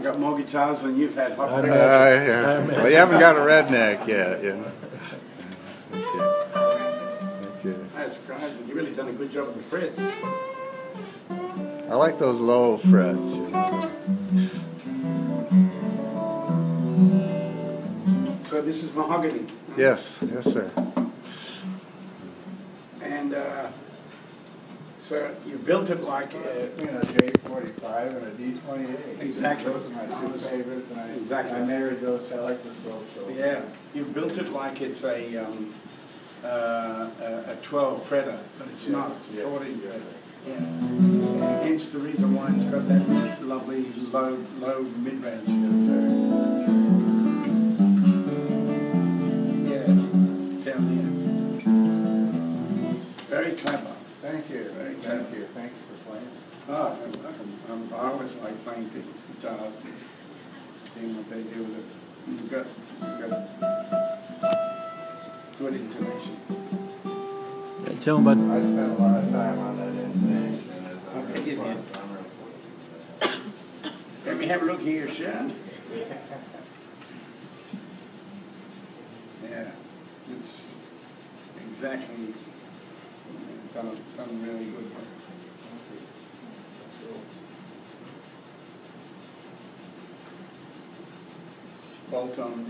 got more guitars than you've had. Hot Yeah. Well, you haven't got a redneck yet, you know. Okay. That's great. You've really done a good job with the frets. I like those low frets. You know. So this is mahogany. Yes, sir. And so you built it like Between a J45 and a D28. Exactly. Those are my two favorites, and Exactly. I married those. I like the slow show. yeah. You built it like it's a 12 fretter, but it's not. It's a 14 fretter. Yeah. And hence the reason why it's got that lovely low mid range. Yes, sir. Yeah. Down there. Very clever. Thank you. Very Thank clever. you. Thank you for playing. Oh, I always like playing people's guitars and seeing what they do with it. You've got good intonation. Yeah, tell them about. I spent a lot of time on that intonation. Okay, you did. So I'm real pleased. Let me have a look here, Sharon. Yeah, it's exactly done really good work. Bolt on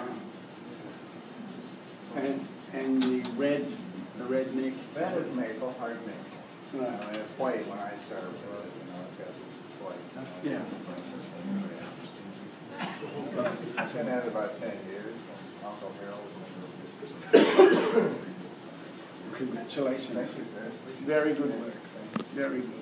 there. And the red neck. That is maple, hard maple. It's white when I started with it. You know, it's got white. Yeah. It's been at about 10 years. Uncle Harold. Congratulations. Thank you, sir. Very good work. Very good.